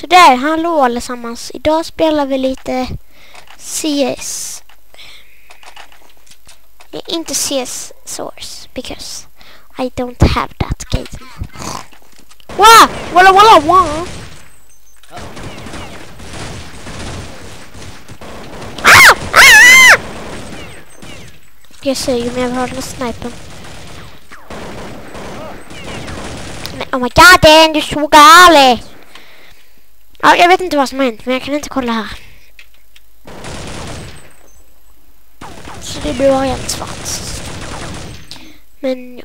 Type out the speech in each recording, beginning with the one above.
Så där, hallå allesammans. Idag spelar vi lite CS. Inte CS Source, because I don't have that game. Wow! Walla walla walla! Ah! Ah! Jag ser ju mer har den snipen. Men oh my god, den, du är så galet! Ja, jag vet inte vad som har hänt, men jag kan inte kolla här. Så det blir bara helt svart. Men ja.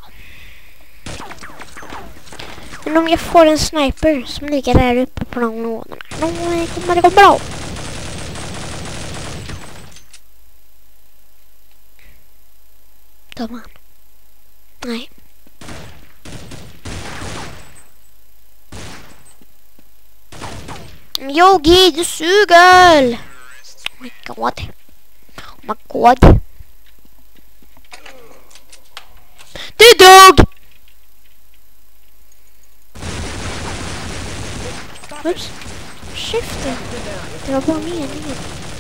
Men om jag får en sniper som ligger där uppe på de lådorna, då kommer det gå bra. Då man. Nej. Yogi, du suger! Oh my god. Oh my god. Du dog! Oops. Skiften. Det var bara meningen.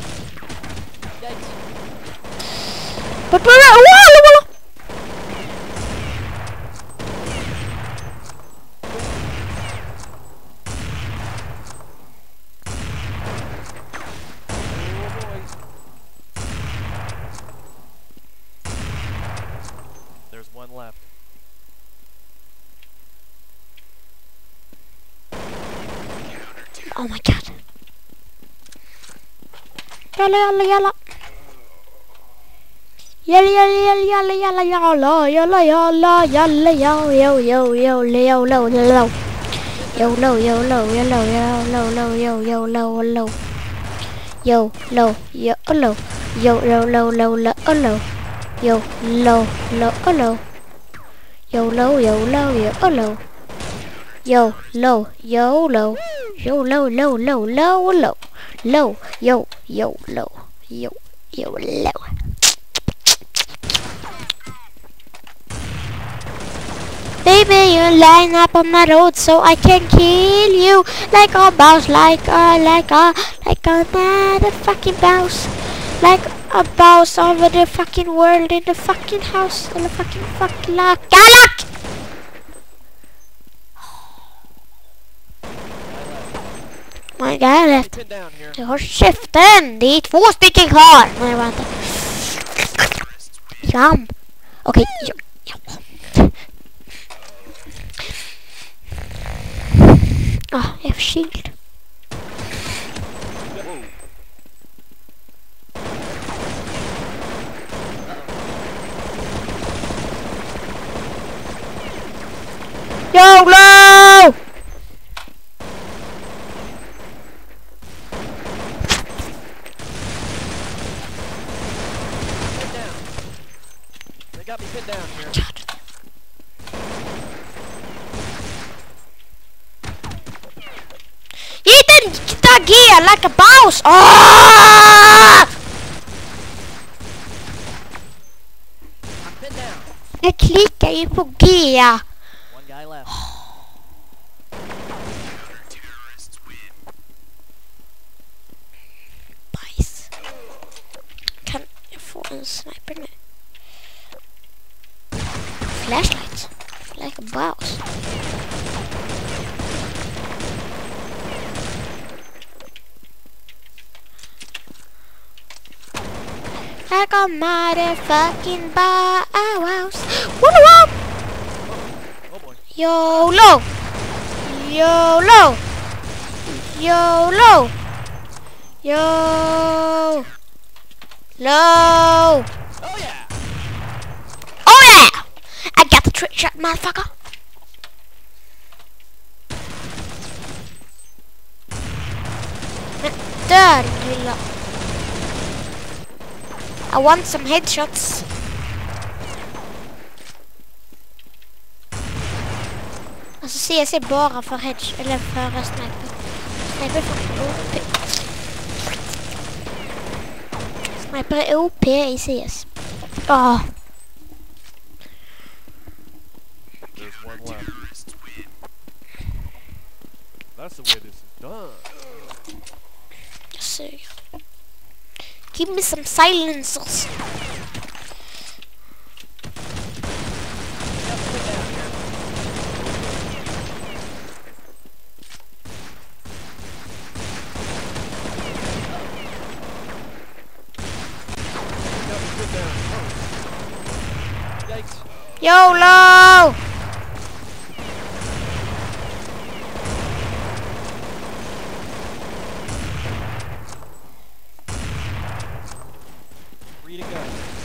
There's one left. Oh my god. Yalla yalla yalla. Yalla yalla yalla yalla yalla yalla yalla yalla yo yo yo yo yo lo lo yo lo yo lo yo lo yo lo yo yo lo lo yo lo yo lo yo lo lo lo lo lo yo lo lo lo yo lo yo lo yo lo yo lo yo lo yo lo lo lo lo lo low yo yo low yo yo low. Baby, you line up on my road so I can kill you like a boss, like a motherfucking boss, like a boss over the fucking world in the fucking house in the fucking lock. Galak! My god left. Jag har käften! Det är 2 stycken kvar! Nej, vänta. Jam! Okej, ja. Jag är förkyld. YOLO! Got me pinned down here. You didn't get gear like a boss! Oh! I'm pinned down. Jag klickar ju på G. One guy left. Bajs. Kan jag få en sniper nu? Flashlight. Like a boss. Like a motherfucking boss. Woo! Oh boy. YOLO! YOLO! YOLO! YOLO! Oh yeah. Oh yeah! I got the trick shot, motherfucker. Men där, lilla. I want some headshots. Alltså CS är bara för eller för sniper. Sniper är för OP. Sniper är OP i CS. Oh. There's one left. That's the way this is. Done. Let's see. Give me some silencers. Yikes. YOLO! Free to go.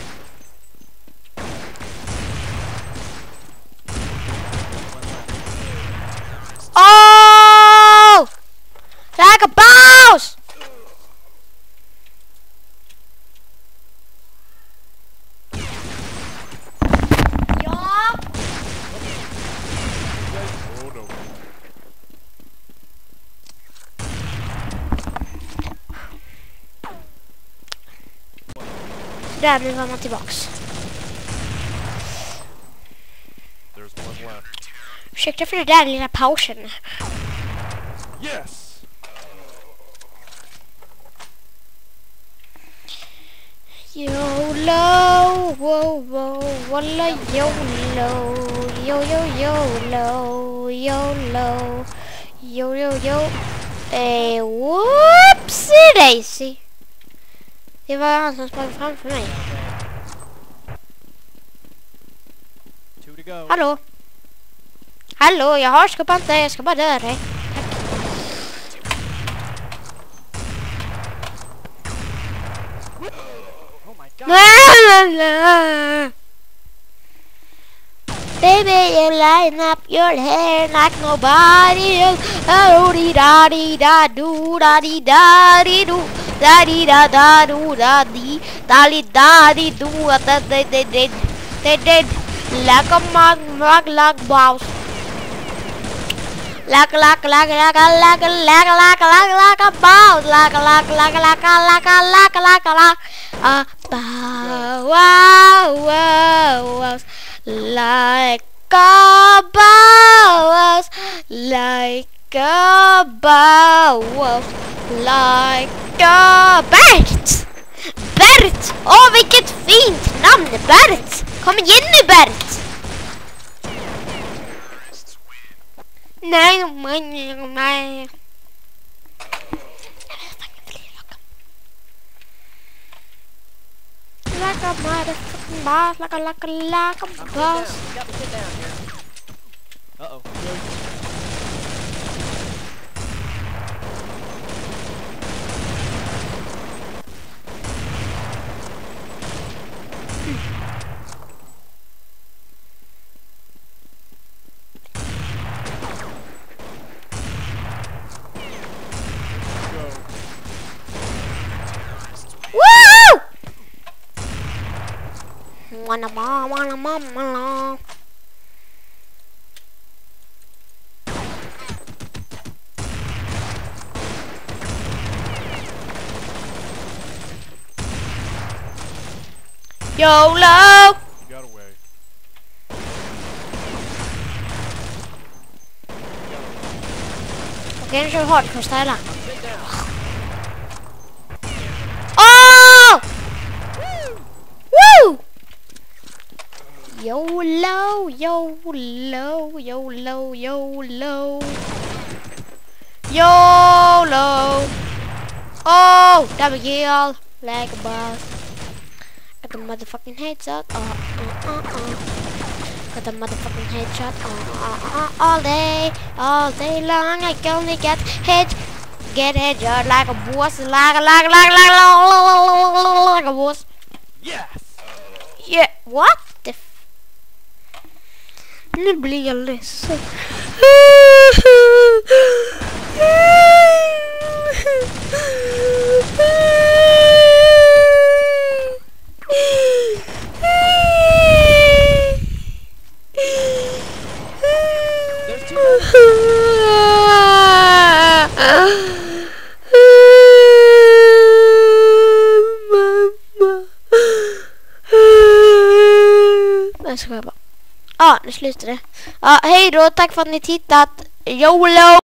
Oh! Like a boss! Ja! Oh no. Där, nu var man tillbaks. There's one left. Ursäkta för det där lilla pausen. Yes. YOLO, whoa, whoa, walla, YOLO, yo, yo, YOLO, YOLO, yo, yo, yo. Whoopsie daisy. Det var han som sprang framför mig. Two to go. Hallå? Hallå, jag har inte, jag ska bara döda dig. Oh my god. Baby, you line up your hair like nobody else. Oh, dee da dee da do da dee da dee do da dee da da do da dee da dee da dee do that they did like a mug boss. Like a boss. Bow wow wow. Like a boss, like a boss, like a Bert! Bert! Åh, vilket fint namn! Bert! Kom igen nu, Bert! Nej, nej. Like a motherfucking boss, like a boss. You got me sit down here. Uh-oh. Woo! Wanna. YOLO! You got away. Okej, nu kör vi hardcore-styla. Sit down. Oh! Woo! YOLO, YOLO, YOLO, YOLO. YOLO. Oh, double kill. Like a boss. Like a motherfucking headshot. Got a motherfucking headshot. All day long. I can only get headshot like a boss. Like a boss. Yes. Yeah, what the Nu blir jag ledsen. There's two. Jag ska bara. Ja, nu slutar det. Ja, hej då. Tack för att ni tittat. YOLO!